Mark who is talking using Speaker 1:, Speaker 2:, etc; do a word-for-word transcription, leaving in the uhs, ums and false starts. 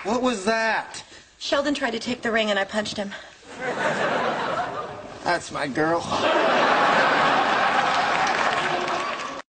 Speaker 1: What was that?
Speaker 2: Sheldon tried to take the ring and I punched him.
Speaker 1: That's my girl.